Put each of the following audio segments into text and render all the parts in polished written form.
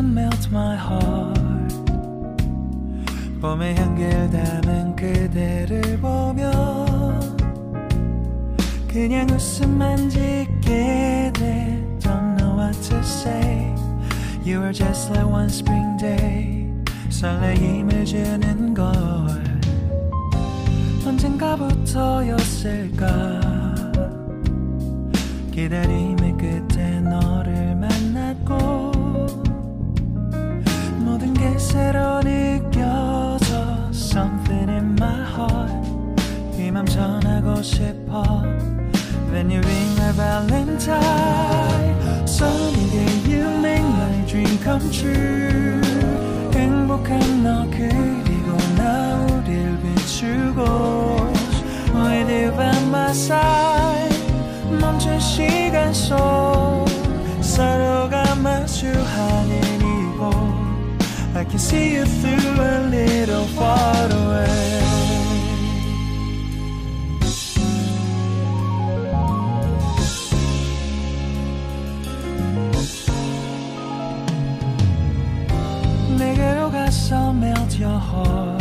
melt my heart. 봄의 향기를 담은 그대를 보면 그냥 웃음만 짓게 돼. Don't know what to say. You are just like one spring day. 설레임을 주는 걸 언젠가부터였을까. 기다림의 끝에 너를 만났고 모든 게 새로 느껴져. Something in my heart. 이 맘 전하고 싶어. When you ring my valentine. Sunny day you make my dream come true. 행복한 너 그리고 나 우릴 비추고 With you by my side. 멈춘 시간 속 서로가 마주하는 이곳 I can see you through a little far away. 내게로 가서 melt your heart.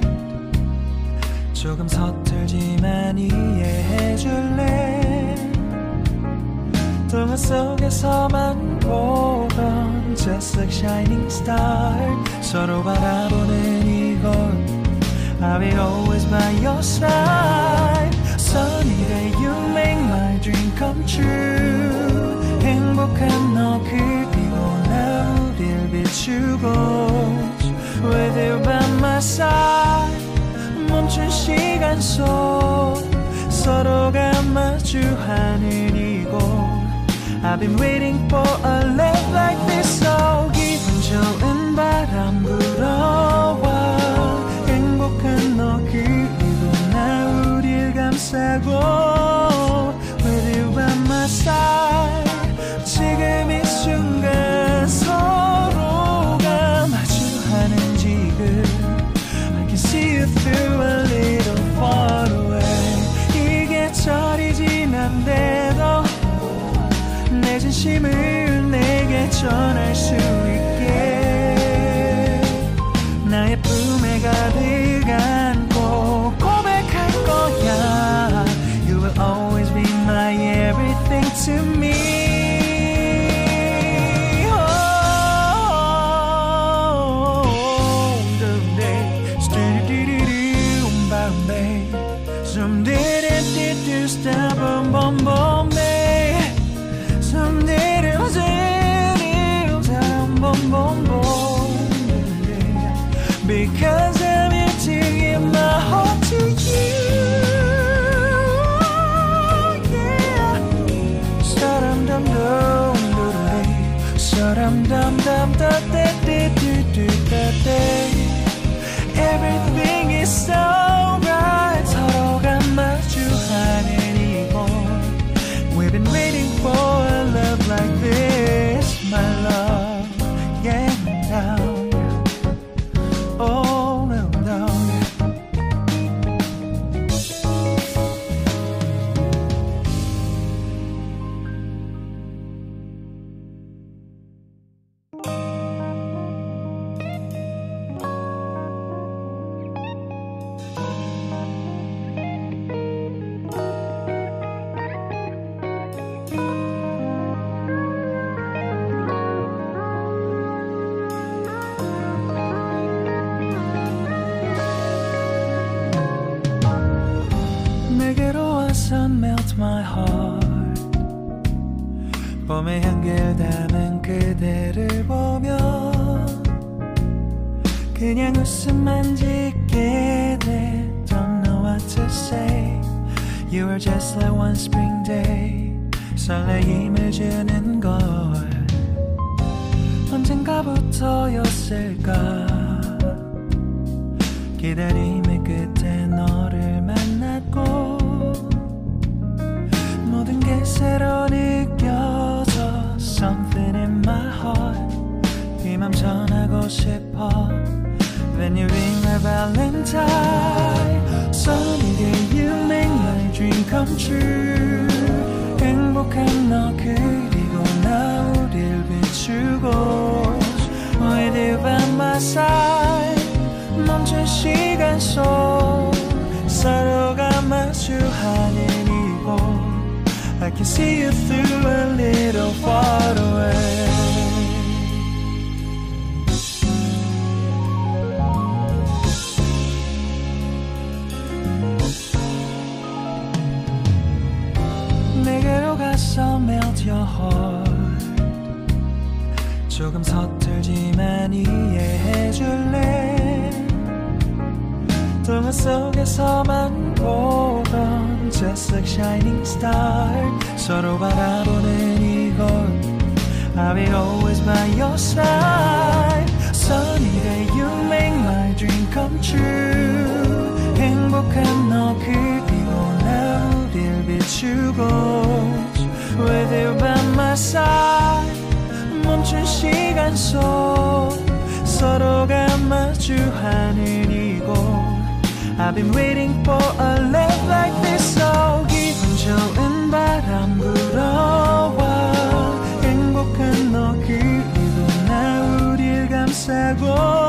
조금 서툴지만 이해해줄래. 동화 속에서만 보던 Just like shining star. 서로 바라보는 이곳 I'll be always by your side. Sunny day you make my dream come true. 행복한 너 그리고 나 우릴 비추고 With you by my side. 멈춘 시간 속 서로가 마주하는 이곳 I've been waiting for a love like this. So 기분 좋은 바람 불어와 행복한 너 그리고 나 우릴 감싸고 With you by my side. 지금 이 순간 서로가 마주하는 지금 I can see you through a little far away. 이 계절이 지난데도 내 진심을 내게 전할 수 있게 나의 품에 가득 안고 고백할 거야. You will always be my everything to me. Because I'm here to give my heart to you. Yeah. Everything is so right. 서로가 마주하는 이곳 We've been waiting for a love like this, my love. Yeah, now. Oh, no, no, yeah. Melt my heart. 봄의 향기를 담은 그대를 보면 그냥 웃음만 짓게 돼. Don't know what to say. You are just like one spring day. 설레임을 주는 걸 언젠가부터였을까. 기다림의 끝에 너를 만났고 모든 게 새로 느껴져. Something in my heart. 이 맘 전하고 싶어. When you ring my valentine. Sunny day you make my dream come true. 행복한 너 그리고 나 우릴 비추고 side 멈춘 시간 속 서로가 마주하는 이곳 I can see you through a little far away 내게로 가서 melt your heart 조금 서툴지만 이해해줄래 동화 속에서만 보던 Just like shining star 서로 바라보는 이곳 I'll be always by your side Sunny day you make my dream come true 행복한 너 그리고 나 우릴 비추고 With you by my side 멈춘 시간 속 서로가 마주하는 이곳 I've been waiting for a love like this so 기분 좋은 바람 불어와 행복한 너 그리고 나 우릴 감싸고